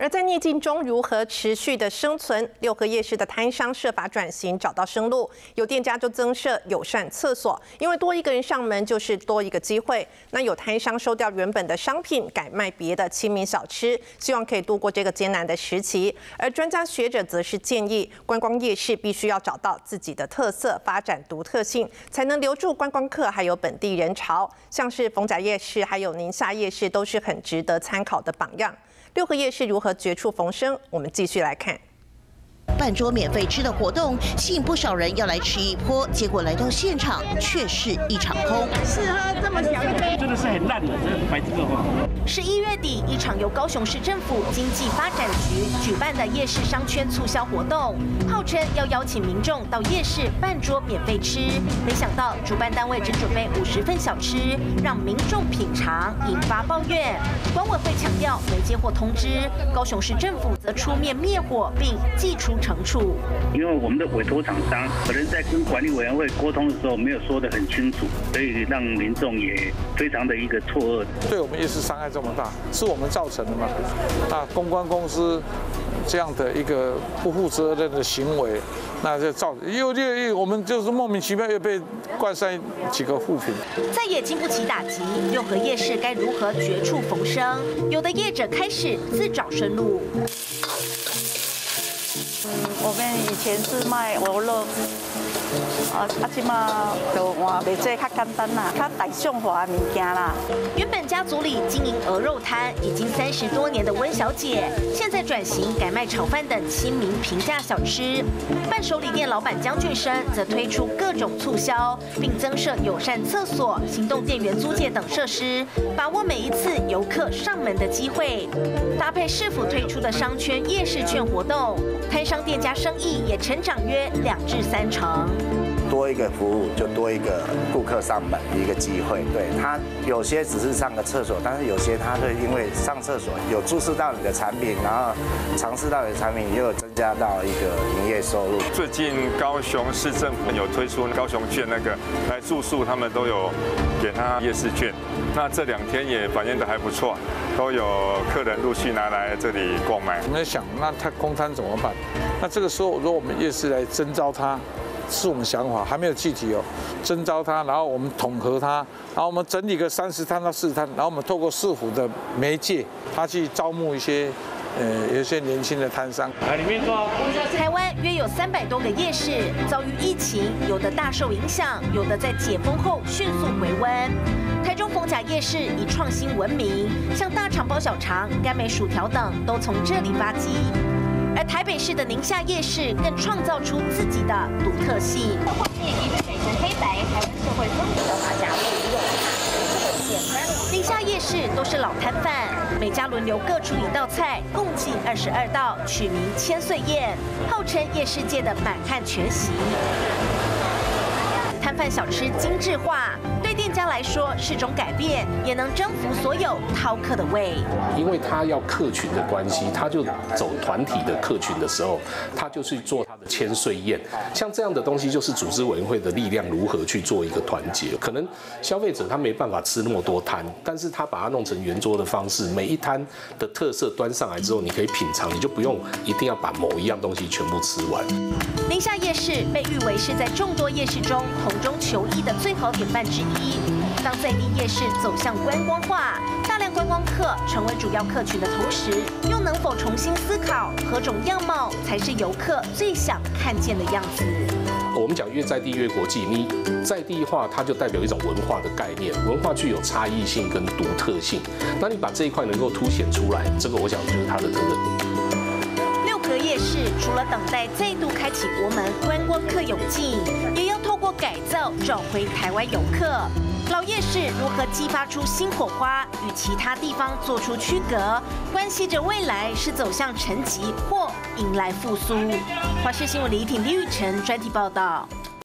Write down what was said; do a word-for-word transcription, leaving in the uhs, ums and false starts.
而在逆境中如何持续的生存？六合夜市的摊商设法转型，找到生路。有店家就增设友善厕所，因为多一个人上门就是多一个机会。那有摊商收掉原本的商品，改卖别的亲民小吃，希望可以度过这个艰难的时期。而专家学者则是建议，观光夜市必须要找到自己的特色，发展独特性，才能留住观光客还有本地人潮。像是逢甲夜市还有宁夏夜市都是很值得参考的榜样。六合夜市如何绝处逢生？我们继续来看。 半桌免费吃的活动吸引不少人要来吃一波，结果来到现场却是一场空。 试喝这么小一杯， 真的是很烂的，这白这个话。 十一月底，一场由高雄市政府经济发展局举办的夜市商圈促销活动，号称要邀请民众到夜市半桌免费吃，没想到主办单位只准备五十份小吃，让民众品尝，引发抱怨。管委会强调没接获通知，高雄市政府则出面灭火，并祭出惩处。 因为我们的委托厂商可能在跟管理委员会沟通的时候没有说得很清楚，所以让民众也非常的一个错愕。 对我们夜市伤害这么大，是我们造成的吗？那公关公司这样的一个不负责任的行为，那就造又又又我们就是莫名其妙又被冠上几个负评。 再也经不起打击，六合夜市该如何绝处逢生？有的业者开始自找生路。 嗯，我们以前是卖鹅肉，啊啊，即马就换卖这较简单啦，较大众化的物件啦。 原本家族里经营鹅肉摊已经三十多年的温小姐，现在转型改卖炒饭等亲民平价小吃。伴手礼店老板江俊生则推出各种促销，并增设友善厕所、行动电源租借等设施，把握每一次游客上门的机会。搭配市府推出的商圈夜市券活动，摊商店家生意也成长约两至三成。 多一个服务，就多一个顾客上门的一个机会。对他有些只是上个厕所，但是有些他会因为上厕所有注视到你的产品，然后尝试到你的产品，又有增加到一个营业收入。 最近高雄市政府有推出高雄券，那个来住宿他们都有给他夜市券。那这两天也反映的还不错，都有客人陆续拿来这里购买。 我们在想，那他空摊怎么办？那这个时候，如果我们夜市来征召他。是我们想法，还没有具体哦。征召他，然后我们统合他，然后我们整理个三十摊到四十摊，然后我们透过市府的媒介，他去招募一些，呃，有一些年轻的摊商。 来里面抓。 台湾约有三百多个夜市，遭遇疫情，有的大受影响，有的在解封后迅速回温。台中逢甲夜市以创新闻名，像大肠包小肠、甘梅薯条等都从这里发迹。而台北市的宁夏夜市更创造出自己的独特性。后面以水红黑白台湾社会风格的画家利用这个简单。宁夏夜市都是老摊贩，每家轮流各出一道菜，共计二十二道，取名千岁宴，号称夜市界的满汉全席。摊贩小吃精致化，对店家来说是种改变，也能征服所有饕客的胃。 因为他要客群的关系，他就走团体的客群的时候，他就去做他的千岁宴。像这样的东西，就是组织委员会的力量如何去做一个团结。可能消费者他没办法吃那么多摊，但是他把它弄成圆桌的方式，每一摊的特色端上来之后，你可以品尝，你就不用一定要把某一样东西全部吃完。 宁夏夜市被誉为是在众多夜市中同中求异的最好典范之一。当在地夜市走向观光化，大量观光客成为主要客群的同时，又能否重新思考何种样貌才是游客最想看见的样子？ 我们讲越在地越国际，你在地化它就代表一种文化的概念，文化具有差异性跟独特性。那你把这一块能够凸显出来，这个我想就是它的特色。 六合夜市除了等待再度开启国门，观光客涌进，也要透过改造找回台湾游客。老夜市如何激发出新火花，与其他地方做出区隔，关系着未来是走向沉寂或迎来复苏。华视新闻李挺、李雨辰专题报道。